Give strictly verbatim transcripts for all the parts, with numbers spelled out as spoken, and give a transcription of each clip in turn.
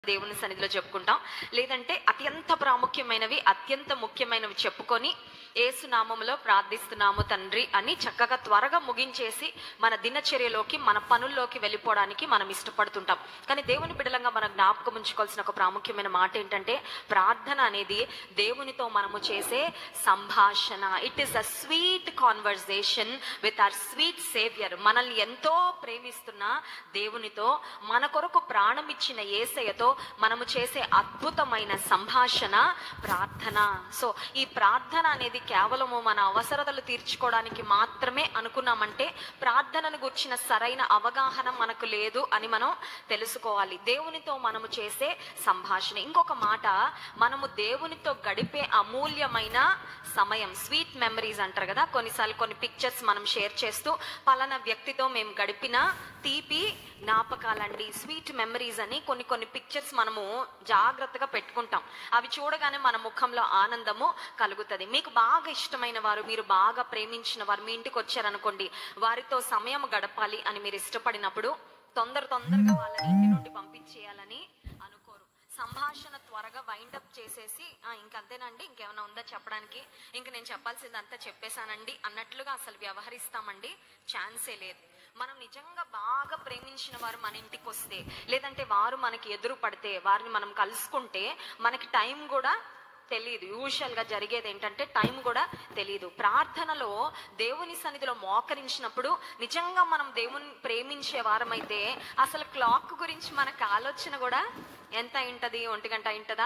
దేవుని సన్నిధిలో చెప్పుకుంటాం. లేదంటే అత్యంత ప్రాముఖ్యమైనవి అత్యంత ముఖ్యమైనవి చెప్పుకొని యేసు నామములో ప్రార్థిస్తున్నాము తండ్రి అని చక్కగా త్వరగా ముగించేసి మన దినచర్యలోకి మన పనుల్లోకి వెళ్ళిపోవడానికి మనం ఇష్టపడుతుంటాం. కానీ దేవుని బిడ్డలంగా మనం జ్ఞాపకం ఉంచుకోవాల్సిన ఒక ప్రాముఖ్యమైన మాట ఏంటంటే ప్రార్థన అనేది దేవునితో మనము చేసే సంభాషణ. It is a sweet conversation with our sweet saviour. మనల్ని ఎంతో ప్రేమిస్తున్న దేవునితో, మన కొరకు ప్రాణం ఇచ్చిన యేసయ్యతో మనము చేసే అద్భుతమైన సంభాషణ ప్రార్థన. సో ఈ ప్రార్థన అనేది కేవలము మన అవసరతలు తీర్చుకోవడానికి మాత్రమే అనుకున్నామంటే ప్రార్థనను గుర్చిన సరైన అవగాహన మనకు లేదు అని మనం తెలుసుకోవాలి. దేవునితో మనము చేసే సంభాషణ. ఇంకొక మాట, మనము దేవునితో గడిపే అమూల్యమైన సమయం, స్వీట్ మెమరీస్ అంటారు కదా. కొన్నిసార్లు కొన్ని పిక్చర్స్ మనం షేర్ చేస్తూ పలానా వ్యక్తితో మేము గడిపిన తీపి జ్ఞాపకాలండి, స్వీట్ మెమరీస్ అని కొన్ని కొన్ని పిక్చర్స్ మనము జాగ్రత్తగా పెట్టుకుంటాం. అవి చూడగానే మన ముఖంలో ఆనందము కలుగుతుంది. మీకు బాగా ఇష్టమైన వారు, మీరు బాగా ప్రేమించిన వారు మీ ఇంటికి వచ్చారనుకోండి, వారితో సమయం గడపాలి అని మీరు ఇష్టపడినప్పుడు తొందర తొందరగా వాళ్ళని ఇంటి నుండి పంపించేయాలని అనుకోరు. సంభాషణ త్వరగా వైండప్ చేసేసి ఇంకంతేనండి, ఇంకేమైనా ఉందా చెప్పడానికి, ఇంక నేను చెప్పాల్సిందంతా చెప్పేశానండి అన్నట్లుగా అసలు వ్యవహరిస్తామండి. ఛాన్సే లేదు. మనం నిజంగా బాగా ప్రేమించిన వారు మన ఇంటికి వస్తే, లేదంటే వారు మనకి ఎదురు పడితే, వారిని మనం కలుసుకుంటే మనకి టైం కూడా తెలియదు. యూజువల్గా జరిగేది ఏంటంటే టైం కూడా తెలియదు. ప్రార్థనలో దేవుని సన్నిధిలో మోకరించినప్పుడు నిజంగా మనం దేవుని ప్రేమించే వారమైతే అసలు క్లాక్ గురించి మనకు ఆలోచన కూడా ఎంత అయింటది, ఒంటి గంట అయింటదా,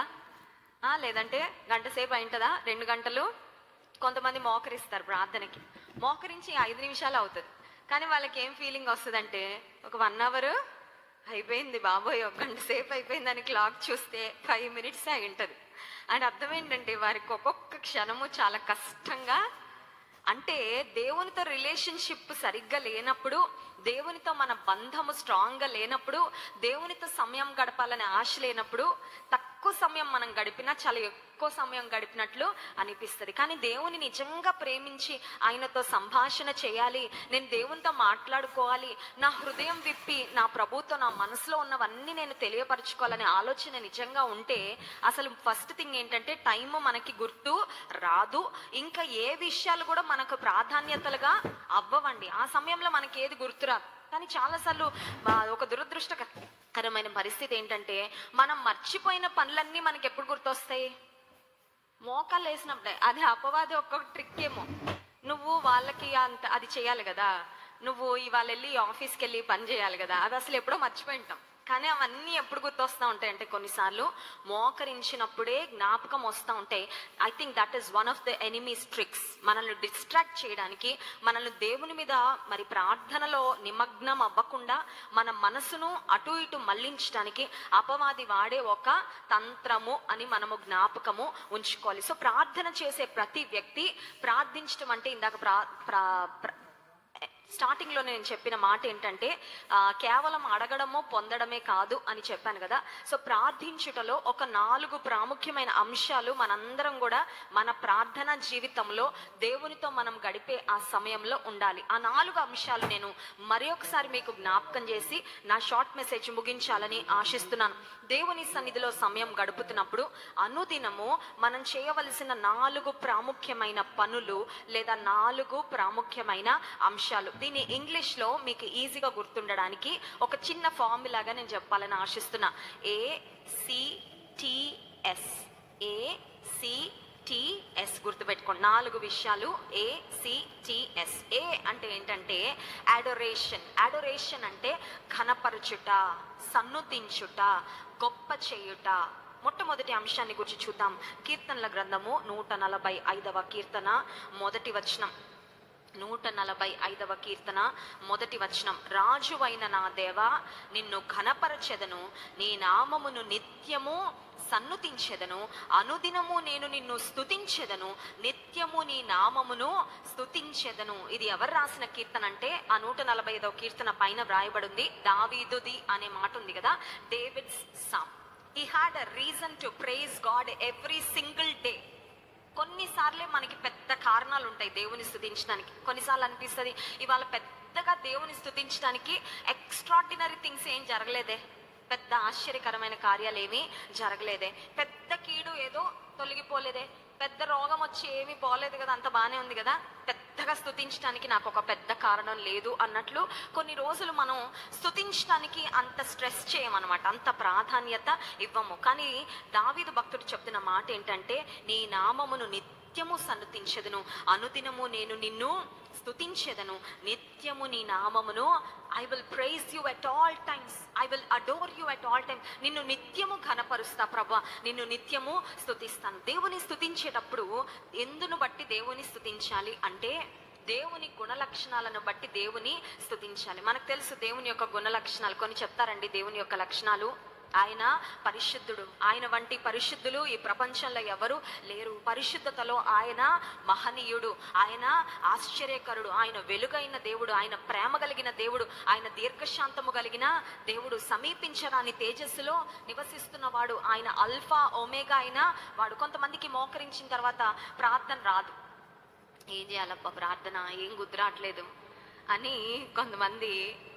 లేదంటే గంట సేపు అయింటదా, రెండు గంటలు. కొంతమంది మోకరిస్తారు ప్రార్థనకి, మోకరించి ఐదు నిమిషాలు అవుతుంది. కానీ వాళ్ళకి ఏం ఫీలింగ్ వస్తుందంటే ఒక వన్ అవర్ అయిపోయింది బాబోయ్, ఒక గంట సేపు అయిపోయిందని క్లాక్ చూస్తే ఫైవ్ మినిట్స్ అయి ఉంటుంది. అండ్ అర్థం ఏంటంటే వారికి ఒక్కొక్క క్షణము చాలా కష్టంగా, అంటే దేవునితో రిలేషన్షిప్ సరిగ్గా లేనప్పుడు, దేవునితో మన బంధము స్ట్రాంగ్గా లేనప్పుడు, దేవునితో సమయం గడపాలనే ఆశ లేనప్పుడు తక్కువ సమయం మనం గడిపినా చాలా ఎక్కువ సమయం గడిపినట్లు అనిపిస్తుంది. కానీ దేవుని నిజంగా ప్రేమించి ఆయనతో సంభాషణ చేయాలి, నేను దేవునితో మాట్లాడుకోవాలి, నా హృదయం విప్పి నా ప్రభుతో నా మనసులో ఉన్నవన్నీ నేను తెలియపరచుకోవాలనే ఆలోచన నిజంగా ఉంటే అసలు ఫస్ట్ థింగ్ ఏంటంటే టైం మనకి గుర్తు రాదు. ఇంకా ఏ విషయాలు కూడా మనకు ప్రాధాన్యతలుగా అవ్వవండి. ఆ సమయంలో మనకి ఏది గుర్తురాదు. కానీ చాలాసార్లు ఒక దురదృష్టకరమైన పరిస్థితి ఏంటంటే మనం మర్చిపోయిన పనులన్నీ మనకి ఎప్పుడు గుర్తొస్తాయి? మోకాలు వేసినప్పుడే. అది అపవాది ఒక్క ట్రిక్ ఏమో, నువ్వు వాళ్ళకి అంత అది చేయాలి కదా, నువ్వు ఇవాళ వెళ్ళి ఆఫీస్కి వెళ్ళి పని చేయాలి కదా, అది అసలు ఎప్పుడో మర్చిపోయి ఉంటాం. కానీ అవన్నీ ఎప్పుడు గుర్తొస్తూ ఉంటాయి అంటే కొన్నిసార్లు మోకరించినప్పుడే జ్ఞాపకం వస్తూ ఉంటాయి. I think that is one of the enemy's tricks. మనల్ని డిస్ట్రాక్ట్ చేయడానికి, మనల్ని దేవుని మీద మరి ప్రార్థనలో నిమగ్నం అవ్వకుండా మన మనసును అటు ఇటు మళ్లించడానికి అపవాది వాడే ఒక తంత్రము అని మనము జ్ఞాపకము ఉంచుకోవాలి. సో ప్రార్థన చేసే ప్రతి వ్యక్తి ప్రార్థించడం అంటే ఇందాక ప్రా ప్రా స్టార్టింగ్ లో నేను చెప్పిన మాట ఏంటంటే కేవలం అడగడమో పొందడమే కాదు అని చెప్పాను కదా. సో ప్రార్థించుటలో ఒక నాలుగు ప్రాముఖ్యమైన అంశాలు మనందరం కూడా మన ప్రార్థన జీవితంలో దేవునితో మనం గడిపే ఆ సమయంలో ఉండాలి. ఆ నాలుగు అంశాలు నేను మరి ఒకసారి మీకు జ్ఞాపకం చేసి నా షార్ట్ మెసేజ్ ముగించాలని ఆశిస్తున్నాను. దేవుని సన్నిధిలో సమయం గడుపుతున్నప్పుడు అనుదినము మనం చేయవలసిన నాలుగు ప్రాముఖ్యమైన పనులు లేదా నాలుగు ప్రాముఖ్యమైన అంశాలు. దీన్ని ఇంగ్లీష్ లో మీకు ఈజీగా గుర్తుండడానికి ఒక చిన్న ఫార్ములాగా నేను చెప్పాలని ఆశిస్తున్నా. A C T S, A C T S గుర్తుపెట్టుకోండి. నాలుగు విషయాలు A C T S. A అంటే ఏంటంటే అడోరేషన్. అడోరేషన్ అంటే ఘనపరచుట, సన్నుతించుట, గొప్ప చేయుట. మొట్టమొదటి అంశాన్ని గురించి చూద్దాం. కీర్తనల గ్రంథము నూట నలభై ఐదవ కీర్తన మొదటి వచనం. నూట నలభై ఐదవ కీర్తన మొదటి వచనం. రాజువైన నా దేవా, నిన్ను ఘనపరచెదను, నీ నామమును నిత్యము సన్నుతించెదను, అనుదినము నేను నిన్ను స్తుతించెదను, నిత్యము నీ నామమును స్తుతించెదను. ఇది ఎవరు రాసిన కీర్తన అంటే ఆ నూట నలభై ఐదవ కీర్తన పైన వ్రాయబడింది దావీదుది అనే మాట ఉంది కదా, David's psalm. He had a reason to praise God every single day. కొన్నిసార్లే మనకి పెద్ద కారణాలు ఉంటాయి దేవుని స్తుతించడానికి. కొన్నిసార్లు అనిపిస్తుంది ఇవాళ పెద్దగా దేవుని స్తుతించడానికి ఎక్స్ట్రాడినరీ థింగ్స్ ఏం జరగలేదే, పెద్ద ఆశ్చర్యకరమైన కార్యాలు ఏమీ జరగలేదే, పెద్ద కీడు ఏదో తొలగిపోలేదే, పెద్ద రోగం వచ్చి ఏమీ పోలేదు కదా, అంత బాగానే ఉంది కదా, పెద్దగా స్తుతించడానికి నాకు ఒక పెద్ద కారణం లేదు అన్నట్లు కొన్ని రోజులు మనం స్తుతించడానికి అంత స్ట్రెస్ చేయమన్నమాట, అంత ప్రాధాన్యత ఇవ్వము. కానీ దావీదు భక్తుడు చెప్తున్న మాట ఏంటంటే, నీ నామమును నిత్యము సన్నుతించెదను, అనుదినము నేను నిన్ను స్తుతించెదను, నిత్యము నీ నామమును I will praise you at all times, I will adore you at all time. నిన్ను నిత్యము ఘనపరుస్తా ప్రభా, నిన్ను నిత్యము స్తుతిస్తాను. దేవుని స్తుతించేటప్పుడు ఎందును బట్టి దేవుని స్తుతించాలి అంటే, దేవుని గుణ లక్షణాలను బట్టి దేవుని స్తుతించాలి. మనకు తెలుసు దేవుని యొక్క గుణ లక్షణాలు, కొన్ని చెప్తారండి దేవుని యొక్క లక్షణాలు. ఆయన పరిశుద్ధుడు, ఆయన వంటి పరిశుద్ధులు ఈ ప్రపంచంలో ఎవరు లేరు. పరిశుద్ధతలో ఆయన మహనీయుడు, ఆయన ఆశ్చర్యకరుడు, ఆయన వెలుగైన దేవుడు, ఆయన ప్రేమ కలిగిన దేవుడు, ఆయన దీర్ఘశాంతము కలిగిన దేవుడు, సమీపించరాని తేజస్సులో నివసిస్తున్నవాడు, ఆయన అల్ఫా ఒమేగా అయిన వాడు. కొంతమందికి మోకరించిన తర్వాత ప్రార్థన రాదు, ఏం చేయాలబ్బా ప్రార్థన ఏం కుదరట్లేదు అని కొంతమంది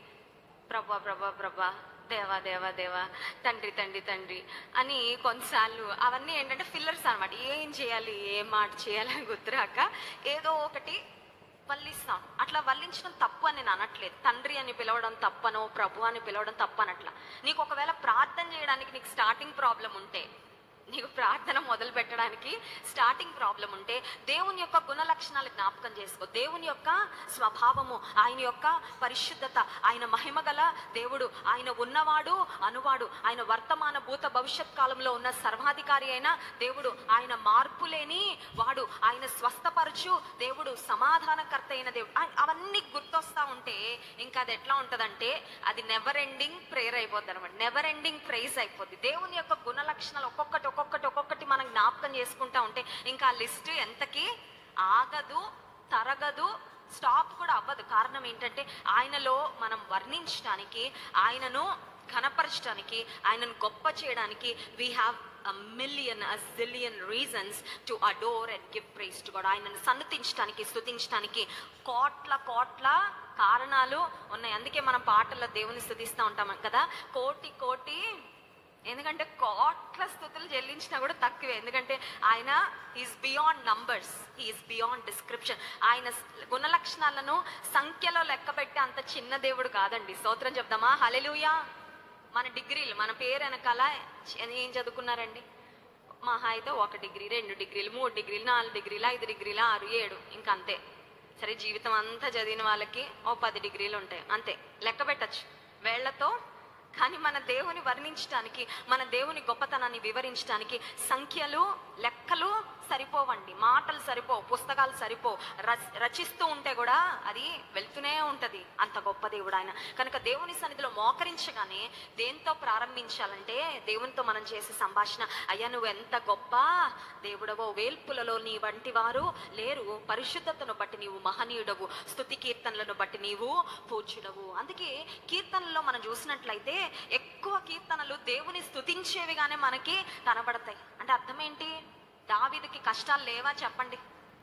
ప్రభా ప్రభా ప్రభా దేవా దేవా దేవా తండ్రి తండ్రి తండ్రి అని కొన్నిసార్లు అవన్నీ ఏంటంటే ఫిల్లర్స్ అనమాట. ఏం చేయాలి ఏం మాట చేయాలని గుర్తురాక ఏదో ఒకటి వల్లిస్తాం. అట్లా వల్లించడం తప్పు అని నేను అనట్లేదు, తండ్రి అని పిలవడం తప్పనో ప్రభు అని పిలవడం తప్పు అనట్లా. నీకు ఒకవేళ ప్రార్థన చేయడానికి నీకు స్టార్టింగ్ ప్రాబ్లం ఉంటే, నీకు ప్రార్థన మొదలు పెట్టడానికి స్టార్టింగ్ ప్రాబ్లం ఉంటే, దేవుని యొక్క గుణ లక్షణాలు జ్ఞాపకం చేసుకో. దేవుని యొక్క స్వభావము, ఆయన యొక్క పరిశుద్ధత, ఆయన మహిమ గల దేవుడు, ఆయన ఉన్నవాడు అనువాడు, ఆయన వర్తమాన భూత భవిష్యత్ కాలంలో ఉన్న సర్వాధికారి అయిన దేవుడు, ఆయన మార్పు లేని వాడు, ఆయన స్వస్థపరచు దేవుడు, సమాధానకర్త అయిన దేవుడు. అవన్నీ గుర్తొస్తా ఉంటే ఇంకా అది ఎట్లా ఉంటదంటే, అది నెవర్ ఎండింగ్ ప్రేయర్ అయిపోద్ది అనమాట, నెవర్ ఎండింగ్ ప్రైజ్ అయిపోద్ది. దేవుని యొక్క గుణ లక్షణాలు ఒక్కొక్కటి ఒక్కొక్కటి ఒక్కొక్కటి మనం జ్ఞాపకం చేసుకుంటా ఉంటే ఇంకా ఆ లిస్ట్ ఎంతకి ఆగదు, తరగదు, స్టాప్ కూడా అవ్వదు. కారణం ఏంటంటే ఆయనలో మనం వర్ణించడానికి, ఆయనను ఘనపరచడానికి, ఆయనను గొప్ప చేయడానికి we have a million a zillion reasons to adore and give praise to God. ఆయనను సన్నుతించడానికి, స్తుతించడానికి కోట్ల కోట్ల కారణాలు ఉన్నాయి. అందుకే మనం పాటల్లో దేవుని స్తుతిస్తూ ఉంటాం కదా, కోటి కోటి, ఎందుకంటే కోట్ల స్తుతులు చెల్లించినా కూడా తక్కువే. ఎందుకంటే ఆయన is beyond numbers, is beyond description. ఆయన గుణ లక్షణాలను సంఖ్యలో లెక్క పెట్టే అంత చిన్న దేవుడు కాదండి. స్తోత్రం చెప్దామా, హల్లెలూయా. మన డిగ్రీలు, మన పేరు వెనకాల ఏం చదువుకున్నారండి? మహా అయితే ఒక డిగ్రీ, రెండు డిగ్రీలు, మూడు డిగ్రీలు, నాలుగు డిగ్రీలు, ఐదు డిగ్రీలు, ఆరు ఏడు, ఇంకా అంతే. సరే జీవితం అంతా చదివిన వాళ్ళకి ఓ పది డిగ్రీలు ఉంటాయి అంతే, లెక్క పెట్టచ్చు వేళ్లతో. కానీ మన దేవుని వర్ణించడానికి, మన దేవుని గొప్పతనాన్ని వివరించడానికి సంఖ్యలు లెక్కలు సరిపోవండి, మాటలు సరిపోవు, పుస్తకాలు సరిపోవు. రచిస్తూ ఉంటే కూడా అది వెళ్తూనే ఉంటది, అంత గొప్ప దేవుడు ఆయన. కనుక దేవుని సన్నిధిలో మోకరించగానే దేంతో ప్రారంభించాలంటే, దేవునితో మనం చేసే సంభాషణ, అయ్యా నువ్వు ఎంత గొప్ప దేవుడవో, వేల్పులలో నీ వంటి వారు లేరు, పరిశుద్ధతను బట్టి నీవు మహనీయుడవు, స్తుతి కీర్తనలను బట్టి నీవు పూజ్యుడవు. అందుకే కీర్తనలో మనం చూసినట్లయితే ఎక్కువ కీర్తనలు దేవుని స్తుతించేవిగానే మనకి కనబడతాయి. అంటే అర్థం ఏంటి? దావీదుకి కష్టాలు లేవా చెప్పండి?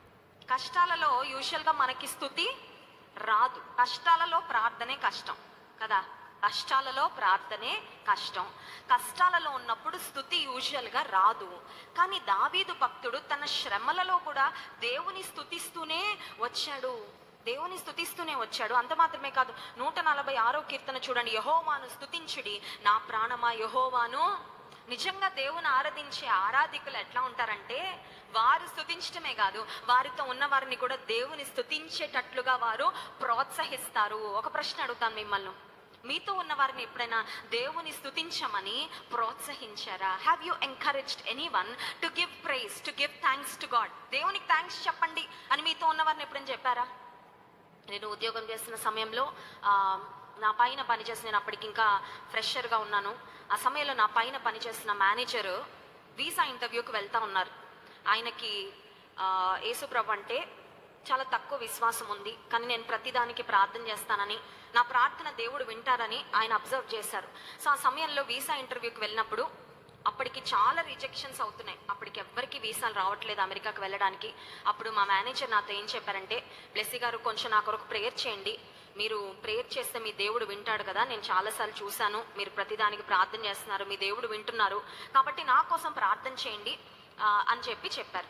కష్టాలలో యూజువల్గా మనకి స్తుతి రాదు, కష్టాలలో ప్రార్థనే కష్టం కదా, కష్టాలలో ప్రార్థనే కష్టం. కష్టాలలో ఉన్నప్పుడు స్తుతి యూజువల్గా రాదు. కానీ దావీదు భక్తుడు తన శ్రమలలో కూడా దేవుని స్తుతిస్తూనే వచ్చాడు, దేవుని స్తుతిస్తూనే వచ్చాడు. అంత మాత్రమే కాదు, నూట నలభై ఆరో కీర్తన చూడండి, యెహోవాను స్తుతించుడి నా ప్రాణమా యెహోవాను. నిజంగా దేవుని ఆరాధించే ఆరాధికులు ఎట్లా ఉంటారంటే, వారు స్తుతించటమే కాదు, వారితో ఉన్న వారిని కూడా దేవుని స్తుతించేటట్లుగా వారు ప్రోత్సహిస్తారు. ఒక ప్రశ్న అడుగుతాను మిమ్మల్ని, మీతో ఉన్న వారిని ఎప్పుడైనా దేవుని స్తుతించమని ప్రోత్సహించారా? Have you encouraged anyone to give praise, to give thanks to God? దేవునికి థ్యాంక్స్ చెప్పండి అని మీతో ఉన్న వారిని ఎప్పుడైనా చెప్పారా? నేను ఉద్యోగం చేస్తున్న సమయంలో నా పైన పనిచేసి, నేను అప్పటికి ఇంకా ఫ్రెషర్గా ఉన్నాను, ఆ సమయంలో నా పైన పనిచేస్తున్న మేనేజరు వీసా ఇంటర్వ్యూకి వెళ్తా ఉన్నారు. ఆయనకి యేసుప్రభు అంటే చాలా తక్కువ విశ్వాసం ఉంది, కానీ నేను ప్రతిదానికి ప్రార్థన చేస్తానని, నా ప్రార్థన దేవుడు వింటారని ఆయన అబ్జర్వ్ చేశారు. సో ఆ సమయంలో వీసా ఇంటర్వ్యూకి వెళ్ళినప్పుడు అప్పటికి చాలా రిజెక్షన్స్ అవుతున్నాయి, అప్పటికి ఎవ్వరికి వీసాలు రావట్లేదు అమెరికాకి వెళ్ళడానికి. అప్పుడు మా మేనేజర్ నాతో ఏం చెప్పారంటే, బ్లెస్సీ గారు కొంచెం నా కొరకు ప్రేయర్ చేయండి, మీరు ప్రేయర్ చేస్తే మీ దేవుడు వింటాడు కదా, నేను చాలాసార్లు చూశాను, మీరు ప్రతిదానికి ప్రార్థన చేస్తున్నారు, మీ దేవుడు వింటున్నారు, కాబట్టి నా కోసం ప్రార్థన చేయండి అని చెప్పి చెప్పారు.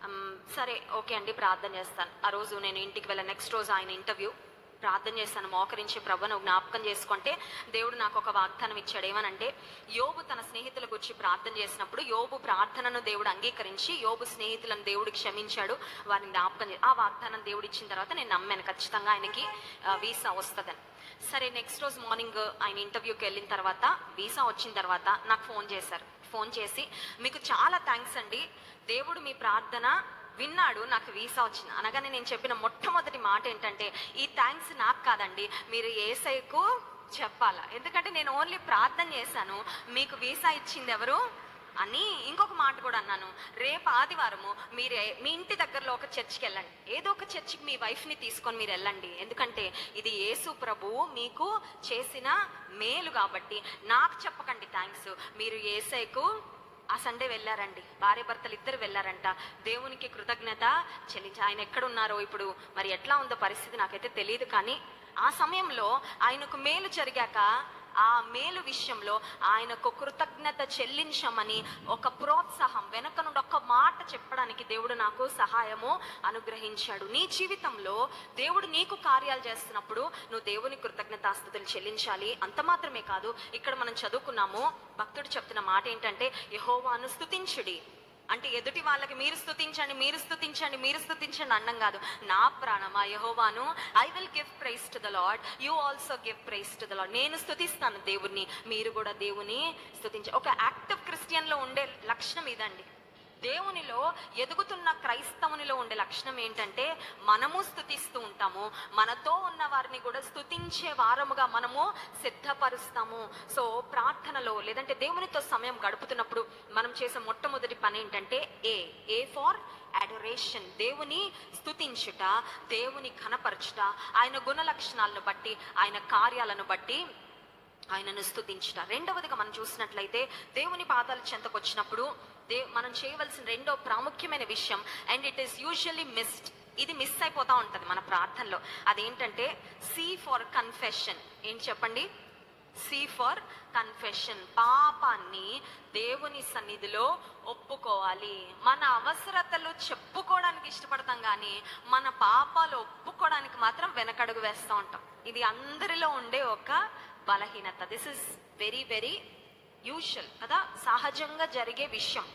సరే ఓకే అండి, ప్రార్థన చేస్తాను. ఆ రోజు నేను ఇంటికి వెళ్ళాను. నెక్స్ట్ రోజు ఆయన ఇంటర్వ్యూ. ప్రార్థన చేస్తాను, మోకరించి ప్రభువును జ్ఞాపకం చేసుకుంటే దేవుడు నాకు ఒక వాగ్దానం ఇచ్చాడు. ఏమనంటే, యోబు తన స్నేహితుల గురించి ప్రార్థన చేసినప్పుడు యోబు ప్రార్థనను దేవుడు అంగీకరించి యోబు స్నేహితులను దేవుడు క్షమించాడు, వారిని జ్ఞాపకం చే ఆ వాగ్దానం దేవుడు ఇచ్చిన తర్వాత నేను నమ్మాను ఖచ్చితంగా ఆయనకి వీసా వస్తుందని. సరే నెక్స్ట్ రోజు మార్నింగ్ ఆయన ఇంటర్వ్యూకి వెళ్ళిన తర్వాత వీసా వచ్చిన తర్వాత నాకు ఫోన్ చేశారు. ఫోన్ చేసి, మీకు చాలా థ్యాంక్స్ అండి, దేవుడు మీ ప్రార్థన విన్నాడు, నాకు వీసా వచ్చింది అనగానే నేను చెప్పిన మొట్టమొదటి మాట ఏంటంటే, ఈ థ్యాంక్స్ నాకు కాదండి, మీరు యేసయ్యకు చెప్పాలా, ఎందుకంటే నేను ఓన్లీ ప్రార్థన చేశాను, మీకు వీసా ఇచ్చింది ఎవరు అని ఇంకొక మాట కూడా అన్నాను. రేపు ఆదివారము మీరే మీ ఇంటి దగ్గరలో ఒక చర్చికి వెళ్ళండి, ఏదో ఒక చర్చికి మీ వైఫ్ని తీసుకొని మీరు వెళ్ళండి, ఎందుకంటే ఇది యేసు ప్రభువు మీకు చేసిన మేలు కాబట్టి నాకు చెప్పకండి థ్యాంక్స్, మీరు యేసయ్యకు. ఆ సండే వెళ్ళారండి, భార్య భర్తలు ఇద్దరు వెళ్ళారంట. దేవునికి కృతజ్ఞత చెల్లించి, ఆయన ఎక్కడున్నారో ఇప్పుడు మరి ఎట్లా ఉందో పరిస్థితి నాకైతే తెలియదు, కానీ ఆ సమయంలో ఆయనకు మేలు జరిగాక ఆ మేలు విషయంలో ఆయనకు కృతజ్ఞత చెల్లించమని ఒక ప్రోత్సాహం వెనక నుండి ఒక మాట చెప్పడానికి దేవుడు నాకు సహాయము అనుగ్రహించాడు. నీ జీవితంలో దేవుడు నీకు కార్యాలు చేస్తున్నప్పుడు నువ్వు దేవుని కృతజ్ఞతాస్తుతులు చెల్లించాలి. అంత మాత్రమే కాదు, ఇక్కడ మనం చదువుకున్నాము, భక్తుడు చెప్తున్న మాట ఏంటంటే, యెహోవాను స్తుతించుడి అంటే ఎదుటి వాళ్ళకి మీరు స్తుతించండి మీరు స్తుతించండి మీరు స్తుతించండి అన్నం కాదు. నా ప్రాణమా యెహోవాను, I will give praise to the Lord, you also give praise to the Lord. నేను స్తుతిస్తాను దేవుణ్ణి, మీరు కూడా దేవుని స్తుతించ. ఒక యాక్టివ్ క్రిస్టియన్లో ఉండే లక్షణం ఇదండి. దేవునిలో ఎదుగుతున్న క్రైస్తవునిలో ఉండే లక్షణం ఏంటంటే, మనము స్తుతిస్తూ ఉంటాము, మనతో ఉన్న వారిని కూడా స్తుతించే వారముగా మనము సిద్ధపరుస్తాము. సో ప్రార్థనలో లేదంటే దేవునితో సమయం గడుపుతున్నప్పుడు మనం చేసే మొట్టమొదటి పని ఏంటంటే, ఏ ఏ ఫార్ అడోరేషన్, దేవుని స్తుతించుట, దేవుని ఘనపరచుట, ఆయన గుణ లక్షణాలను బట్టి ఆయన కార్యాలను బట్టి ఆయనను స్తుతించుట. రెండవదిగా మనం చూసినట్లయితే దేవుని పాదాల చెంతకు వచ్చినప్పుడు దే మనం చేయవలసిన రెండో ప్రాముఖ్యమైన విషయం, and it is usually missed, ఇది మిస్ అయిపోతూ ఉంటుంది మన ప్రార్థనలో, అదేంటంటే సీ ఫర్ కన్ఫెషన్. ఏంటి చెప్పండి? C for confession. పాపాన్ని దేవుని సన్నిధిలో ఒప్పుకోవాలి. మన అవసరతలు చెప్పుకోవడానికి ఇష్టపడతాం కానీ మన పాపాలు ఒప్పుకోవడానికి మాత్రం వెనకడుగు వేస్తూ ఉంటాం. ఇది అందరిలో ఉండే ఒక బలహీనత. This is very very usual కదా, సహజంగా జరిగే విషయం.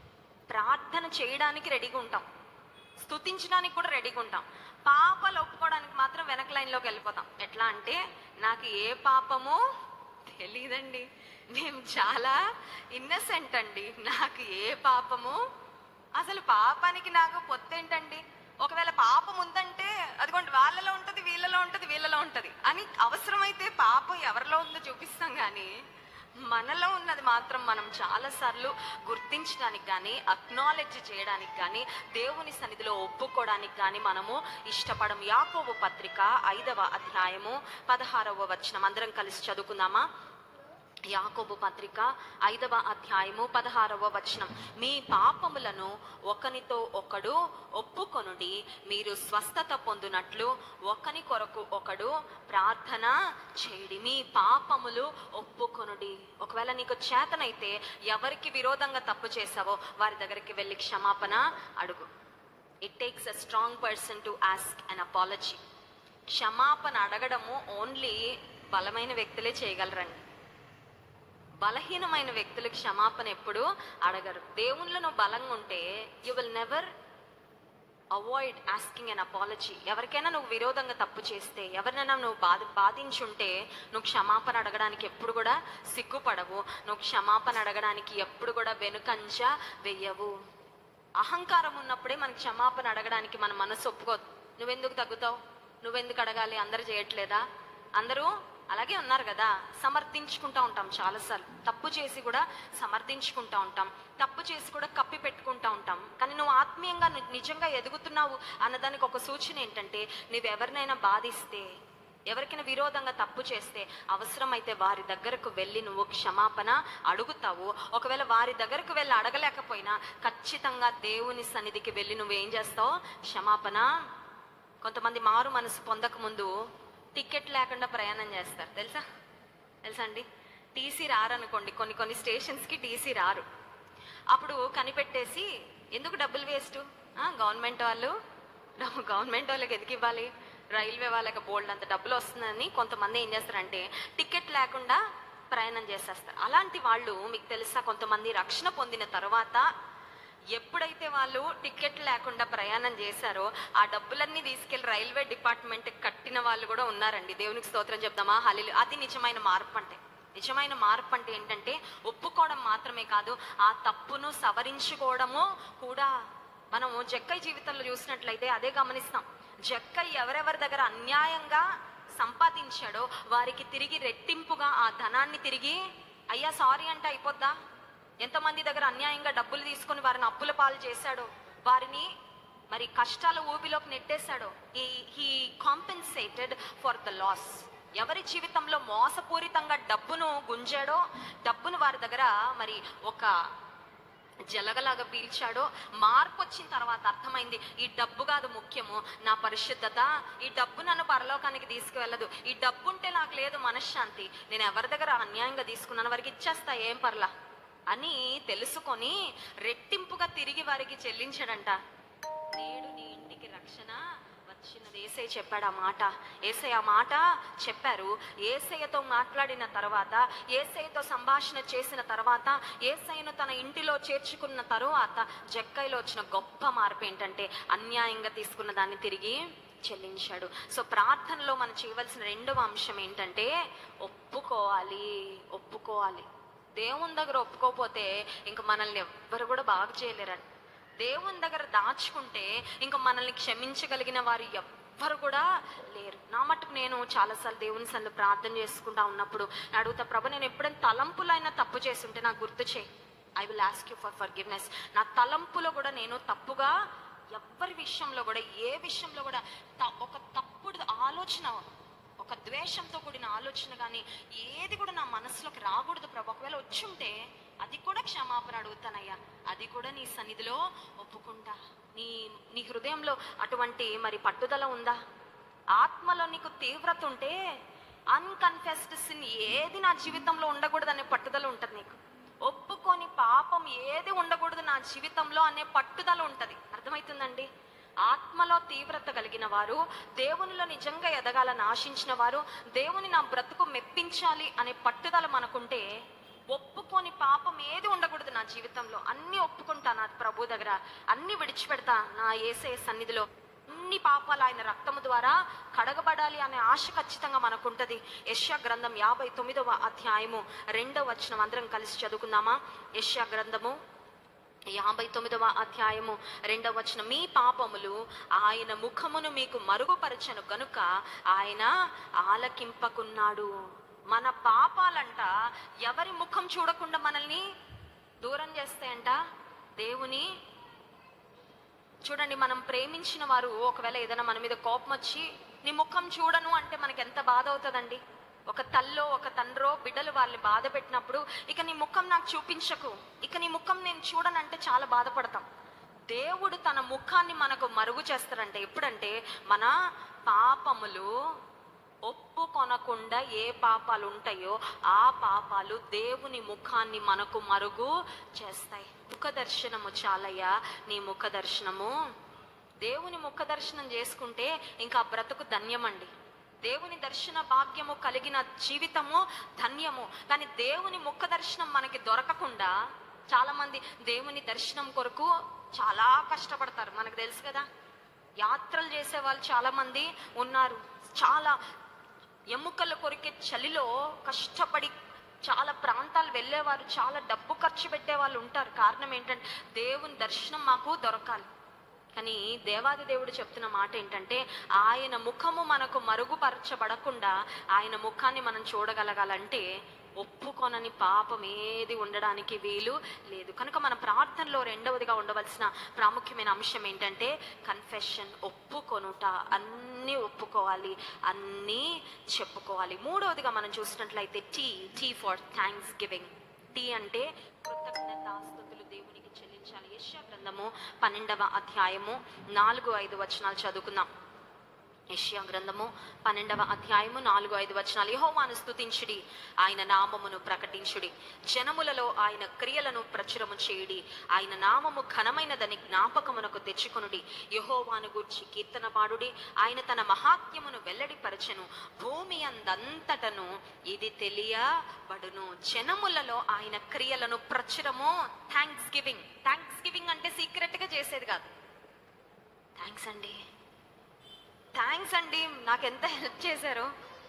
ప్రార్థన చేయడానికి రెడీగా ఉంటాం, స్తుతించడానికి కూడా రెడీగా ఉంటాం, పాపాలు ఒప్పుకోవడానికి మాత్రం వెనక లైన్లోకి వెళ్ళిపోతాం. ఎట్లా అంటే, నాకు ఏ పాపము తెలీదండి, మేము చాలా ఇన్నసెంట్ అండి, నాకు ఏ పాపము, అసలు పాపానికి నాకు పొత్తేంటండి, ఒకవేళ పాపం ఉందంటే అదిగోండి వాళ్ళలో ఉంటుంది వీళ్ళలో ఉంటుంది వీళ్ళలో ఉంటుంది అని అవసరమైతే పాపం ఎవరిలో ఉందో చూపిస్తాం, కానీ మనలో ఉన్నది మాత్రం మనం చాలాసార్లు గుర్తించడానికి కానీ అక్నాలెడ్జ్ చేయడానికి కానీ దేవుని సన్నిధిలో ఒప్పుకోవడానికి కానీ మనము ఇష్టపడం. యాకోబు పత్రిక ఐదవ అధ్యాయము పదహారవ వచనం అందరం కలిసి చదువుకుందామా? యాకోబు పత్రిక ఐదవ అధ్యాయము పదహారవ వచనం. మీ పాపములను ఒకనితో ఒకడు ఒప్పుకొనుడి, మీరు స్వస్థత పొందునట్లు ఒకని కొరకు ఒకడు ప్రార్థన చేయుడి. మీ పాపములు ఒప్పుకొనుడి. ఒకవేళ నీకు చేతనైతే ఎవరికి విరోధంగా తప్పు చేసావో వారి దగ్గరికి వెళ్ళి క్షమాపణ అడుగు. It takes a strong person to ask an apology. క్షమాపణ అడగడము ఓన్లీ బలమైన వ్యక్తులే చేయగలరండి. బలహీనమైన వ్యక్తులు క్షమాపణ ఎప్పుడు అడగరు. దేవునిలో నువ్వు బలంగా ఉంటే you will never avoid asking an apology. ఎవరికైనా నువ్వు విరోధంగా తప్పు చేస్తే, ఎవరినైనా నువ్వు బాధ బాధించుంటే నువ్వు క్షమాపణ అడగడానికి ఎప్పుడు కూడా సిగ్గుపడవు. నువ్వు క్షమాపణ అడగడానికి ఎప్పుడు కూడా వెనుకంజ వెయ్యవు. అహంకారం ఉన్నప్పుడే మనకి క్షమాపణ అడగడానికి మన మనసు ఒప్పుకోదు. నువ్వెందుకు తగ్గుతావు, నువ్వెందుకు అడగాలి, అందరూ చేయట్లేదా, అందరూ అలాగే ఉన్నారు కదా, సమర్థించుకుంటూ ఉంటాం. చాలాసార్లు తప్పు చేసి కూడా సమర్థించుకుంటూ ఉంటాం, తప్పు చేసి కూడా కప్పి పెట్టుకుంటూ ఉంటాం. కానీ నువ్వు ఆత్మీయంగా నిజంగా ఎదుగుతున్నావు అన్నదానికి ఒక సూచన ఏంటంటే, నువ్వు ఎవరినైనా బాధిస్తే, ఎవరికైనా విరోధంగా తప్పు చేస్తే అవసరమైతే వారి దగ్గరకు వెళ్ళి నువ్వు క్షమాపణ అడుగుతావు. ఒకవేళ వారి దగ్గరకు వెళ్ళి అడగలేకపోయినా ఖచ్చితంగా దేవుని సన్నిధికి వెళ్ళి నువ్వేం చేస్తావు, క్షమాపణ. కొంతమంది మారు మనసు పొందక ముందు టికెట్ లేకుండా ప్రయాణం చేస్తారు, తెలుసా తెలుసా అండి? టీసీ రారనుకోండి, కొన్ని కొన్ని స్టేషన్స్కి టీసీ రారు. అప్పుడు కనిపెట్టేసి ఎందుకు డబ్బులు వేస్ట్, గవర్నమెంట్ వాళ్ళు గవర్నమెంట్ వాళ్ళకి ఎందుకు ఇవ్వాలి, రైల్వే వాళ్ళకి బోల్డ్ అంత డబ్బులు వస్తుందని కొంతమంది ఏం చేస్తారంటే టికెట్ లేకుండా ప్రయాణం చేసేస్తారు. అలాంటి వాళ్ళు మీకు తెలుసా, కొంతమంది రక్షణ పొందిన తర్వాత ఎప్పుడైతే వాళ్ళు టికెట్ లేకుండా ప్రయాణం చేశారో ఆ డబ్బులన్నీ తీసుకెళ్లి రైల్వే డిపార్ట్మెంట్ కట్టిన వాళ్ళు కూడా ఉన్నారండి. దేవునికి స్తోత్రం చెప్దామా, హల్లెలూయా. అది నిజమైన మార్పు అంటే. నిజమైన మార్పు అంటే ఏంటంటే ఒప్పుకోవడం మాత్రమే కాదు, ఆ తప్పును సవరించుకోవడము కూడా. మనము జక్కయ్య జీవితంలో చూసినట్లయితే అదే గమనిస్తాం. జక్కయ్య ఎవరెవరి దగ్గర అన్యాయంగా సంపాదించాడో వారికి తిరిగి రెట్టింపుగా ఆ ధనాన్ని తిరిగి, అయ్యా సారీ అంటే అయిపోద్దా? ఎంతమంది దగ్గర అన్యాయంగా డబ్బులు తీసుకొని వారిని అప్పుల పాలు చేశాడో, వారిని మరి కష్టాల ఊబిలోకి నెట్టేశాడో, ఈ he compensated for the loss. ఎవరి జీవితంలో మోసపూరితంగా డబ్బును గుంజాడో, డబ్బును వారి దగ్గర మరి ఒక జలగలాగా పీల్చాడో, మార్పు వచ్చిన తర్వాత అర్థమైంది ఈ డబ్బు కాదు ముఖ్యము, నా పరిశుద్ధత. ఈ డబ్బు నన్ను పరలోకానికి తీసుకువెళ్ళదు, ఈ డబ్బు ఉంటే నాకు లేదు మనశ్శాంతి, నేను ఎవరి దగ్గర అన్యాయంగా తీసుకున్నాను వారికి ఇచ్చేస్తా ఏం పర్లా అని తెలుసుకొని రెట్టింపుగా తిరిగి వారికి చెల్లించాడంట. నేడు నీ ఇంటికి రక్షణ వచ్చినది. ఏసయ్య చెప్పాడు ఆ మాట. ఏసయ్య ఆ మాట చెప్పారు. ఏసయ్యతో మాట్లాడిన తర్వాత, ఏసయ్యతో సంభాషణ చేసిన తర్వాత, ఏసయ్యను తన ఇంటిలో చేర్చుకున్న తరువాత జక్కయ్యలో వచ్చిన గొప్ప మార్పు ఏంటంటే అన్యాయంగా తీసుకున్న దాన్ని తిరిగి చెల్లించాడు. సో ప్రార్థనలో మనం చేయవలసిన రెండవ అంశం ఏంటంటే ఒప్పుకోవాలి. ఒప్పుకోవాలి. దేవుని దగ్గర ఒప్పుకోకపోతే ఇంక మనల్ని ఎవ్వరు కూడా బాగు చేయలేరండి. దేవుని దగ్గర దాచుకుంటే ఇంకా మనల్ని క్షమించగలిగిన వారు ఎవ్వరు కూడా లేరు. నా మట్టుకు నేను చాలాసార్లు దేవుని సన్నిధిలో ప్రార్థన చేసుకుంటా ఉన్నప్పుడు అడుగుతా, ప్రభు నేను ఎప్పుడైనా తలంపులైనా తప్పు చేస్తుంటే నాకు గుర్తు చేయి. I will ask you for forgiveness. నా తలంపులో కూడా నేను తప్పుగా ఎవ్వరి విషయంలో కూడా, ఏ విషయంలో కూడా ఒక తప్పుడు ఆలోచన, ఒక ద్వేషంతో కూడిన ఆలోచన కానీ ఏది కూడా నా మనసులోకి రాకూడదు ప్రభు. ఒకవేళ వచ్చుంటే అది కూడా క్షమాపణ అడుగుతానయ్యా, అది కూడా నీ సన్నిధిలో ఒప్పుకుంటా. నీ నీ హృదయంలో అటువంటి మరి పట్టుదల ఉందా? ఆత్మలో నీకు తీవ్రత ఉంటే అన్కన్ఫెస్డ్ సిన్ ఏది నా జీవితంలో ఉండకూడదు అనే పట్టుదల ఉంటుంది నీకు. ఒప్పుకొని పాపం ఏది ఉండకూడదు నా జీవితంలో అనే పట్టుదల ఉంటుంది. అర్థమవుతుందండి? ఆత్మలో తీవ్రత కలిగిన వారు, దేవునిలో నిజంగా ఎదగాలని ఆశించిన వారు, దేవుని నా బ్రతుకు మెప్పించాలి అనే పట్టుదల మనకుంటే ఒప్పుకొని పాపం ఏది ఉండకూడదు నా జీవితంలో, అన్ని ఒప్పుకుంటా నా ప్రభు దగ్గర, అన్ని విడిచిపెడతా నా యేసయ్య సన్నిధిలో. అన్ని పాపాలు ఆయన రక్తము ద్వారా కడగబడాలి అనే ఆశ ఖచ్చితంగా మనకుంటది. యెషయా గ్రంథం యాభై తొమ్మిదవ అధ్యాయము రెండవ వచనం అందరం కలిసి చదువుకుందామా? యెషయా గ్రంథము యాభై తొమ్మిదవ అధ్యాయము రెండవ వచనం, మీ పాపములు ఆయన ముఖమును మీకు మరుగుపరచను గనుక ఆయన ఆలకింపకున్నాడు. మన పాపాలంట ఎవరి ముఖం చూడకుండా మనల్ని దూరం చేస్తాయంట దేవుని. చూడండి, మనం ప్రేమించిన వారు ఒకవేళ ఏదైనా మన మీద కోపం వచ్చి నీ ముఖం చూడను అంటే మనకి ఎంత బాధ అవుతుందండి. ఒక తల్లో ఒక తండ్రో బిడ్డలు వాళ్ళని బాధ పెట్టినప్పుడు ఇక నీ ముఖం నాకు చూపించకు, ఇక నీ ముఖం నేను చూడనంటే చాలా బాధపడతాం. దేవుడు తన ముఖాన్ని మనకు మరుగు చేస్తాడంటే ఎప్పుడంటే మన పాపములు ఒప్పుకొనకుండా ఏ పాపాలు ఉంటాయో ఆ పాపాలు దేవుని ముఖాన్ని మనకు మరుగు చేస్తాయి. ముఖ దర్శనము చాలయ్యా, నీ ముఖ దర్శనము. దేవుని ముఖ దర్శనం చేసుకుంటే ఇంకా బ్రతుకు ధన్యమండి. దేవుని దర్శన భాగ్యము కలిగిన జీవితము ధన్యము. కానీ దేవుని ముఖ దర్శనం మనకి దొరకకుండా చాలా మంది దేవుని దర్శనం కొరకు చాలా కష్టపడతారు. మనకు తెలుసు కదా, యాత్రలు చేసే వాళ్ళు చాలా మంది ఉన్నారు. చాలా ఎముకల కొరికే చలిలో కష్టపడి చాలా ప్రాంతాలు వెళ్ళేవారు, చాలా డబ్బు ఖర్చు పెట్టే వాళ్ళు ఉంటారు. కారణం ఏంటంటే దేవుని దర్శనం మాకు దొరకాలి. కానీ దేవాది దేవుడు చెప్తున్న మాట ఏంటంటే ఆయన ముఖము మనకు మరుగుపరచబడకుండా ఆయన ముఖాన్ని మనం చూడగలగాలంటే ఒప్పుకొనని పాపం ఏది ఉండడానికి వీలు లేదు. కనుక మన ప్రార్థనలో రెండవదిగా ఉండవలసిన ప్రాముఖ్యమైన అంశం ఏంటంటే కన్ఫెషన్, ఒప్పుకొనుట. అన్నీ ఒప్పుకోవాలి, అన్నీ చెప్పుకోవాలి. మూడవదిగా మనం చూసినట్లయితే T T for thanksgiving. T అంటే కృతజ్ఞతాస్తుతులు దేవునికి చెల్లించాలి. యెషయా గ్రంథము పన్నెండవ అధ్యాయము నాలుగు ఐదు వచనాలు చదువుకుందాం. యెషయా గ్రంథము పన్నెండవ అధ్యాయము నాలుగు ఐదు వచనాలు. యెహోవాను స్తుతించుడి, ఆయన నామమును ప్రకటించుడి, జనములలో ఆయన క్రియలను ప్రచురము చేయుడి, ఆయన నామము ఘనమైనదని జ్ఞాపకమునకు తెచ్చుకొనుడి. యెహోవాను గూర్చి కీర్తన పాడుడి, ఆయన తన మహాత్మ్యమును వెల్లడిపరచెను, భూమి అందంతటను ఇది తెలియబడును. జనములలో ఆయన క్రియలను ప్రచురము. Thanksgiving. థ్యాంక్స్ గివింగ్ అంటే సీక్రెట్ గా చేసేది కాదు. థ్యాంక్స్ అండి, థ్యాంక్స్ అండి, నాకు ఎంత హెల్ప్ చేశారు.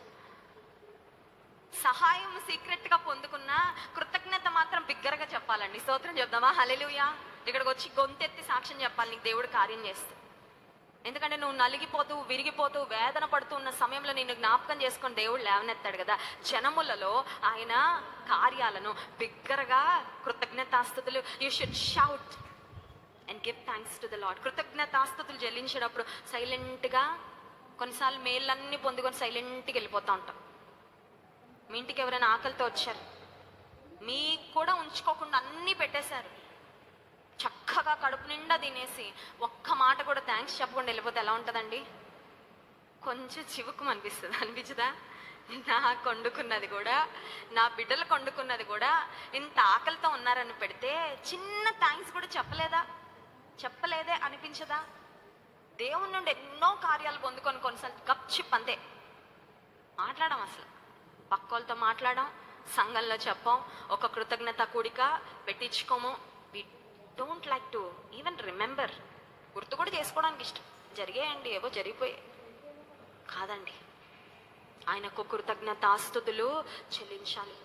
సహాయం సీక్రెట్ గా పొందుకున్నా కృతజ్ఞత మాత్రం బిగ్గరగా చెప్పాలండి. స్తోత్రం చెప్దామా? హల్లెలూయా. ఇక్కడికి వచ్చి గొంతెత్తి సాక్ష్యం చెప్పాలి, నీకు దేవుడు కార్యం చేస్తూ. ఎందుకంటే నువ్వు నలిగిపోతూ విరిగిపోతూ వేదన పడుతూ ఉన్న సమయంలో నిన్ను జ్ఞాపకం చేసుకొని దేవుడు లేవనెత్తాడు కదా. జనములలో ఆయన కార్యాలను బిగ్గరగా కృతజ్ఞతాస్తుతులు. You should shout and give thanks to the Lord. కృతజ్ఞతాస్తుతులు చెల్లించేటప్పుడు సైలెంట్గా, కొన్నిసార్లు మేళ్ళన్నీ పొందుకొని సైలెంట్గా వెళ్ళిపోతూ ఉంటాం. మీ ఇంటికి ఎవరైనా ఆకలితో వచ్చారు, మీకు కూడా ఉంచుకోకుండా అన్నీ పెట్టేశారు, చక్కగా కడుపు నిండా తినేసి ఒక్క మాట కూడా థ్యాంక్స్ చెప్పకుండా వెళ్ళిపోతే ఎలా ఉంటుందండి? కొంచెం చివుకు అనిపిస్తుంది, అనిపించదా? నా కొండుకున్నది కూడా, నా బిడ్డలు కొండుకున్నది కూడా ఇంత ఆకలితో ఉన్నారని పెడితే చిన్న థ్యాంక్స్ కూడా చెప్పలేదా? చెప్పలేదే అనిపించదా? దేవుని నుండి ఎన్నో కార్యాలు పొందుకొని కొన్నిసార్లు గప్ చిప్ అంతే మాట్లాడడం, అసలు పక్కోళ్ళతో మాట్లాడడం, సంఘంలో చెప్పాం, ఒక కృతజ్ఞత కూడిక పెట్టించుకోము. We don't like to even remember. గుర్తు కూడా చేసుకోవడానికి ఇష్టం, జరిగాయండి ఏవో జరిగిపోయాయి కాదండి. ఆయనకు కృతజ్ఞతాస్తుతులు చెల్లించాలి.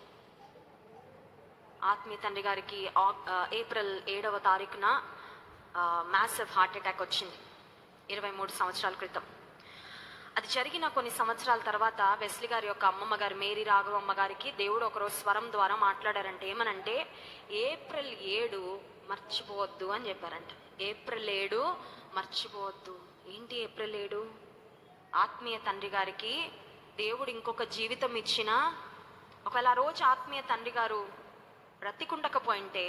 ఆత్మీయ తండ్రి గారికి ఏప్రిల్ ఏడవ తారీఖున మ్యాసివ్ హార్ట్ అటాక్ వచ్చింది, ఇరవై మూడు సంవత్సరాల క్రితం. అది జరిగిన కొన్ని సంవత్సరాల తర్వాత వెస్లీ గారి యొక్క అమ్మమ్మ గారు మేరీ రాఘవమ్మ గారికి దేవుడు ఒకరోజు స్వరం ద్వారా మాట్లాడారంటే ఏమనంటే, ఏప్రిల్ ఏడు మర్చిపోవద్దు అని చెప్పారంట. ఏప్రిల్ ఏడు మర్చిపోవద్దు. ఏంటి ఏప్రిల్ ఏడు? ఆత్మీయ తండ్రి గారికి దేవుడు ఇంకొక జీవితం ఇచ్చిన, ఒకవేళ ఆ రోజు ఆత్మీయ తండ్రి గారు బ్రతికుండకపోయింటే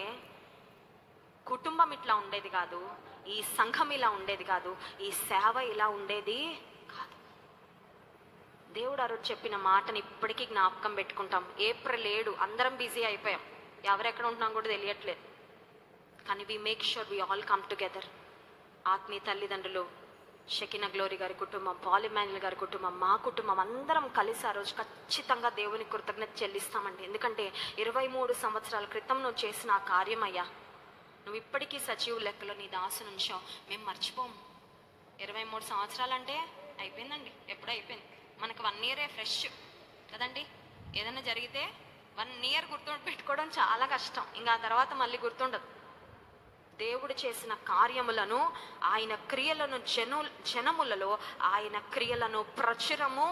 కుటుంబం ఇట్లా ఉండేది కాదు, ఈ సంఘం ఇలా ఉండేది కాదు, ఈ సేవ ఇలా ఉండేది కాదు. దేవుడు ఆ రోజు చెప్పిన మాటని ఇప్పటికీ జ్ఞాపకం పెట్టుకుంటాం. ఏప్రిల్ ఏడు అందరం బిజీ అయిపోయాం, ఎవరెక్కడ ఉంటున్నాం కూడా తెలియట్లేదు. కానీ we make sure we all come together. ఆత్మీయ తల్లిదండ్రులు, షకినా గ్లోరీ గారి కుటుంబం, పాల్ ఇమ్మాన్యుయల్ గారి కుటుంబం, మా కుటుంబం అందరం కలిసి ఆ రోజు ఖచ్చితంగా దేవుని కృతజ్ఞత చెల్లిస్తామండి. ఎందుకంటే ఇరవై మూడు సంవత్సరాల క్రితం నువ్వు చేసిన ఆ కార్యం అయ్యా, నువ్వు ఇప్పటికీ సజీవు లెక్కలో నీ దాసు నుంచావు, మేము మర్చిపోము. ఇరవై మూడు సంవత్సరాలు అంటే అయిపోయిందండి, ఎప్పుడో అయిపోయింది. మనకు వన్ ఇయరే ఫ్రెష్ కదండి. ఏదైనా జరిగితే వన్ ఇయర్ గుర్తు పెట్టుకోవడం చాలా కష్టం, ఇంకా ఆ తర్వాత మళ్ళీ గుర్తుండదు. దేవుడు చేసిన కార్యములను, ఆయన క్రియలను, జను జనములలో ఆయన క్రియలను ప్రచురము.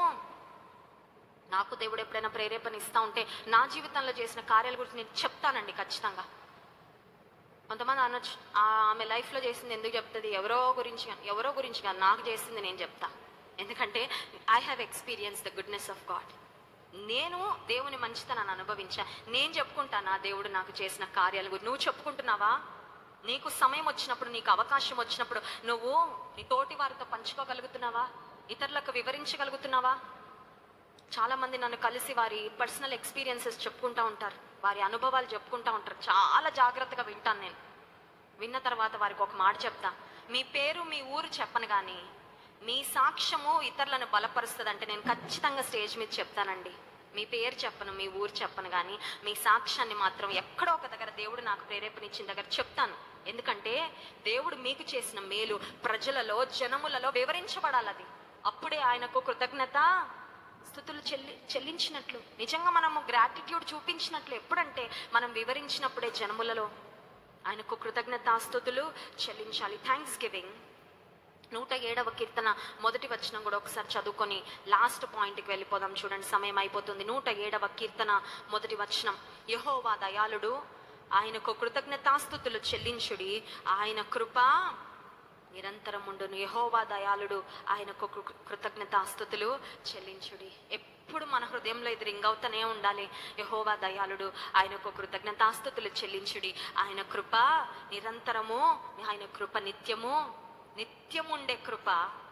నాకు దేవుడు ఎప్పుడైనా ప్రేరేపణ ఇస్తూ ఉంటే నా జీవితంలో చేసిన కార్యాల గురించి నేను చెప్తానండి ఖచ్చితంగా. కొంతమంది అనొచ్చు, ఆమె లైఫ్లో చేసింది ఎందుకు చెప్తుంది, ఎవరో గురించి కానీ ఎవరో గురించి కానీ నాకు చేసింది నేను చెప్తా. ఎందుకంటే I have experience the goodness of God. నేను దేవుని మంచితనాన్ని అనుభవించా, నేను చెప్పుకుంటానా దేవుడు నాకు చేసిన కార్యాల గురించి? నువ్వు చెప్పుకుంటున్నావా? నీకు సమయం వచ్చినప్పుడు, నీకు అవకాశం వచ్చినప్పుడు నువ్వు నీ తోటి వారితో పంచుకోగలుగుతున్నావా? ఇతరులకు వివరించగలుగుతున్నావా? చాలామంది నన్ను కలిసి వారి పర్సనల్ ఎక్స్పీరియన్సెస్ చెప్పుకుంటూ ఉంటారు, వారి అనుభవాలు చెప్పుకుంటూ ఉంటారు. చాలా జాగ్రత్తగా వింటాను నేను. విన్న తర్వాత వారికి ఒక మాట చెప్తా, మీ పేరు మీ ఊరు చెప్పను కానీ మీ సాక్ష్యము ఇతరులను బలపరుస్తుంది అంటే నేను ఖచ్చితంగా స్టేజ్ మీద చెప్తానండి. మీ పేరు చెప్పను, మీ ఊరు చెప్పను కానీ మీ సాక్ష్యాన్ని మాత్రం ఎక్కడో ఒక దగ్గర దేవుడు నాకు ప్రేరేపణ ఇచ్చిన దగ్గర చెప్తాను. ఎందుకంటే దేవుడు మీకు చేసిన మేలు ప్రజలలో, జనములలో వివరించబడాలి. అది అప్పుడే ఆయనకు కృతజ్ఞత స్తుతులు చెల్లి చెల్లించినట్లు నిజంగా మనము గ్రాటిట్యూడ్ చూపించినట్లు. ఎప్పుడంటే మనం వివరించినప్పుడే జనములలో ఆయనకు కృతజ్ఞతాస్తుతులు చెల్లించాలి. Thanksgiving. నూట ఏడవ కీర్తన మొదటి వచనం కూడా ఒకసారి చదువుకొని లాస్ట్ పాయింట్కి వెళ్ళిపోదాం. చూడండి, సమయం అయిపోతుంది. నూట ఏడవ కీర్తన మొదటి వచనం, యెహోవా దయాళుడు, ఆయనకు కృతజ్ఞతాస్తుతులు చెల్లించుడి, ఆయన కృప నిరంతరం ఉండును. యెహోవా దయాళుడు, ఆయనకు కృతజ్ఞతాస్తుతులు చెల్లించుడి. ఎప్పుడు మన హృదయంలో ఇది రింగ్ అవుతూనే ఉండాలి. యెహోవా దయాళుడు, ఆయనకు కృతజ్ఞతాస్తుతులు చెల్లించుడి, ఆయన కృప నిరంతరము, ఆయన కృప నిత్యము. నిత్యం ఉండే కృప,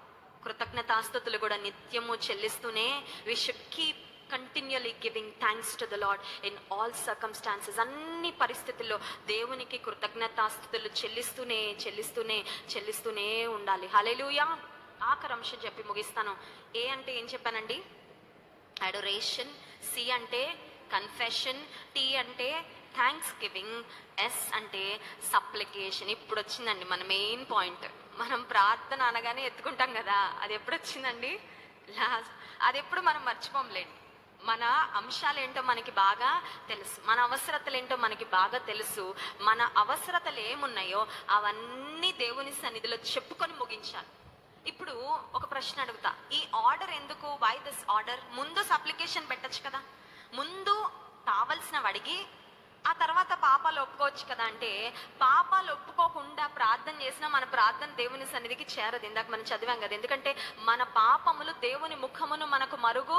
కృతజ్ఞతాస్తుతులు కూడా నిత్యము చెల్లిస్తూనే we should keep continuously giving thanks to the Lord in all circumstances. అన్ని పరిస్థితుల్లో దేవునికి కృతజ్ఞతాస్తుతులు చెల్లిస్తూనే చెల్లిస్తూనే చెల్లిస్తూనే ఉండాలి. హల్లెలూయా. ఆఖరి అంశం చెప్పి ముగిస్తాను. ఏ అంటే ఏం చెప్పానండి? అడోరేషన్. సి అంటే కన్ఫెషన్. టీ అంటే థ్యాంక్స్ గివింగ్. ఎస్ అంటే సప్లికేషన్. ఇప్పుడు వచ్చిందండి మన మెయిన్ పాయింట్. మనం ప్రార్థన అనగానే ఎత్తుకుంటాం కదా, అది ఎప్పుడు వచ్చిందండి? లాస్ట్. అది ఎప్పుడు మనం మర్చిపోంలేండి. మన అంశాలు ఏంటో మనకి బాగా తెలుసు, మన అవసరతలు ఏంటో మనకి బాగా తెలుసు. మన అవసరతలు ఏమున్నాయో అవన్నీ దేవుని సన్నిధిలో చెప్పుకొని ముగించాలి. ఇప్పుడు ఒక ప్రశ్న అడుగుతా, ఈ ఆర్డర్ ఎందుకు? Why this order? ముందు సప్లికేషన్ పెట్టచ్చు కదా, ముందు కావలసినవి అడిగి ఆ తర్వాత పాపాలు ఒప్పుకోవచ్చు కదా. అంటే పాపాలు ఒప్పుకోకుండా ప్రార్థన చేసినా మన ప్రార్థన దేవుని సన్నిధికి చేరదు. ఇందాక మనం చదివాం కదా, ఎందుకంటే మన పాపములు దేవుని ముఖమును మనకు మరుగు.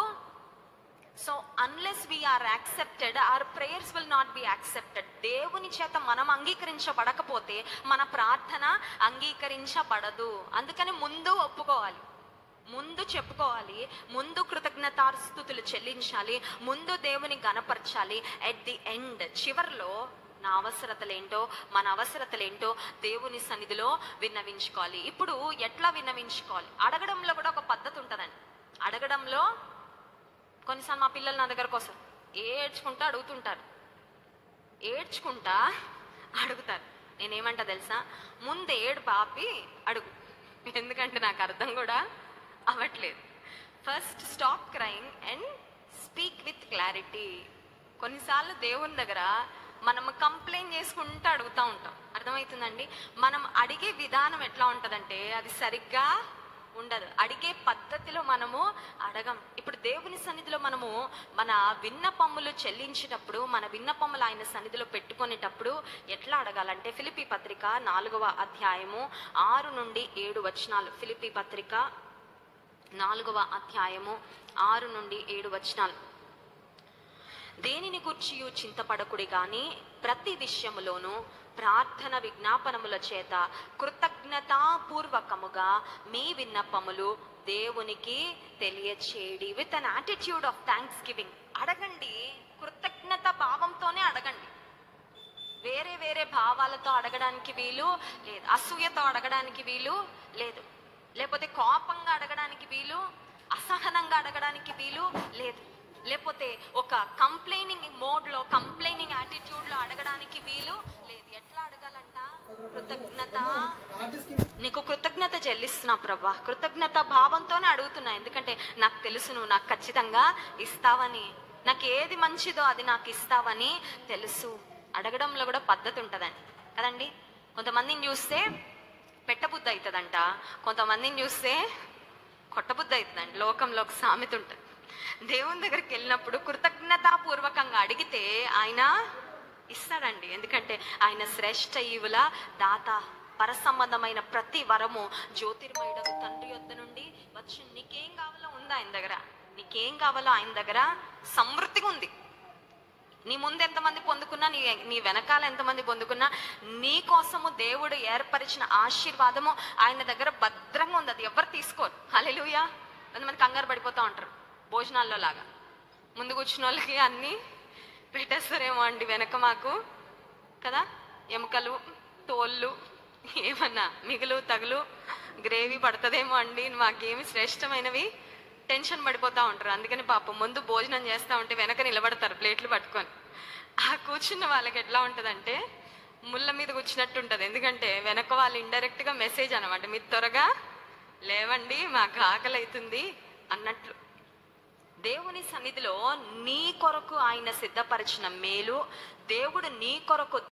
So unless we are accepted, our prayers will not be accepted. దేవుని చేత మనం అంగీకరించబడకపోతే మన ప్రార్థన అంగీకరించబడదు. అందుకని ముందు ఒప్పుకోవాలి, ముందు చెప్పుకోవాలి, ముందు కృతజ్ఞతాస్తుతులు చెల్లించాలి, ముందు దేవుని గణపరచాలి. ఎట్ ది ఎండ్, చివర్లో నా అవసరతలేంటో మన అవసరతలేంటో దేవుని సన్నిధిలో విన్నవించుకోవాలి. ఇప్పుడు ఎట్లా విన్నవించుకోవాలి? అడగడంలో కూడా ఒక పద్ధతి ఉంటుందండి. అడగడంలో కొన్నిసార్లు మా పిల్లలు నా దగ్గరకు వస్తారు, ఏడ్చుకుంటా అడుగుతుంటారు, ఏడ్చుకుంటా అడుగుతారు. నేనేమంటా తెలుసా? ముందు ఏడు పాపి అడుగు, ఎందుకంటే నాకు అర్థం కూడా అవ్వట్లేదు. First stop crying and speak with clarity. కొన్నిసార్లు దేవుని దగ్గర మనం కంప్లైంట్ చేసుకుంటూ అడుగుతూ ఉంటాం. అర్థమవుతుందండి? మనం అడిగే విధానం ఎట్లా ఉంటుందంటే అది సరిగ్గా ఉండదు. అడిగే పద్ధతిలో మనము అడగం. ఇప్పుడు దేవుని సన్నిధిలో మనము మన విన్నపములు చెల్లించినప్పుడు, మన విన్నపములు ఆయన సన్నిధిలో పెట్టుకునేటప్పుడు ఎట్లా అడగాలంటే, ఫిలిప్పీ పత్రిక నాలుగవ అధ్యాయము ఆరు నుండి ఏడు వచనాలు. ఫిలిప్పీ పత్రిక నాలుగవ అధ్యాయము ఆరు నుండి ఏడు వచనాలు. దేనిని గూర్చియు చింతపడకుడి గాని ప్రతి విషయములోను ప్రార్థన విజ్ఞాపనముల చేత కృతజ్ఞతాపూర్వకముగా మీ విన్నపములు దేవునికి తెలియచేయడి. With an attitude of thanksgiving. అడగండి, కృతజ్ఞత భావంతోనే అడగండి. వేరే వేరే భావాలతో అడగడానికి వీలు లేదు, అసూయతో అడగడానికి వీలు లేదు, లేకపోతే కోపంగా అడగడానికి వీలు, అసహనంగా అడగడానికి వీలు లేదు, లేకపోతే ఒక కంప్లైనింగ్ మోడ్లో కంప్లైనింగ్ యాటిట్యూడ్లో అడగడానికి వీలు లేదు. ఎట్లా అడగాలంట? కృతజ్ఞత. నీకు కృతజ్ఞత చెల్లిస్తున్నా ప్రభా, కృతజ్ఞత భావంతోనే అడుగుతున్నా, ఎందుకంటే నాకు తెలుసు నువ్వు నాకు ఖచ్చితంగా ఇస్తావని, నాకు ఏది మంచిదో అది నాకు ఇస్తావని తెలుసు. అడగడంలో కూడా పద్ధతి ఉంటుందండి కదండి. కొంతమందిని చూస్తే పెట్టబుద్ధి అవుతుందంట, కొంతమందిని చూస్తే కొట్టబుద్ధి అవుతుందండి. లోకంలో ఒక సామెత ఉంటుంది. దేవుని దగ్గరికి వెళ్ళినప్పుడు కృతజ్ఞతాపూర్వకంగా అడిగితే ఆయన ఇస్తాడండి, ఎందుకంటే ఆయన శ్రేష్ఠ ఈవుల దాత. పరసంబంధమైన ప్రతి వరము జ్యోతిర్మయుడకు తండ్రి యొద్ద నుండి వచ్చి, నీకేం కావాలో ఉందా ఆయన దగ్గర? నీకేం కావాలో ఆయన దగ్గర సమృద్ధిగా ఉంది. నీ ముందు ఎంతమంది పొందుకున్నా, నీ నీ వెనకాల ఎంతమంది పొందుకున్నా, నీ కోసము దేవుడు ఏర్పరిచిన ఆశీర్వాదము ఆయన దగ్గర భద్రంగా ఉంది. అది ఎవరు తీసుకోరు. హల్లెలూయా. కొంతమంది కంగారు పడిపోతూ ఉంటారు భోజనాల్లో లాగా. ముందు కూర్చున్న వాళ్ళకి అన్నీ పెట్టేస్తారేమో అండి, వెనక మాకు కదా ఎముకలు తోళ్ళు ఏమన్నా మిగులు తగులు గ్రేవీ పడుతుందేమో అండి, మాకేమి శ్రేష్టమైనవి టెన్షన్ పడిపోతూ ఉంటారు. అందుకని పాపం ముందు భోజనం చేస్తూ ఉంటే వెనక నిలబడతారు ప్లేట్లు పట్టుకొని. ఆ కూర్చున్న వాళ్ళకి ఎట్లా ఉంటుందంటే ముళ్ళ మీద కూర్చున్నట్టు ఉంటుంది, ఎందుకంటే వెనక వాళ్ళు ఇండైరెక్ట్గా మెసేజ్ అనమాట, మీరు త్వరగా లేవండి మాకు ఆకలి అవుతుంది అన్నట్లు. దేవుని సన్నిధిలో నీ కొరకు ఆయన సిద్ధపరిచిన మేలు, దేవుడు నీ కొరకు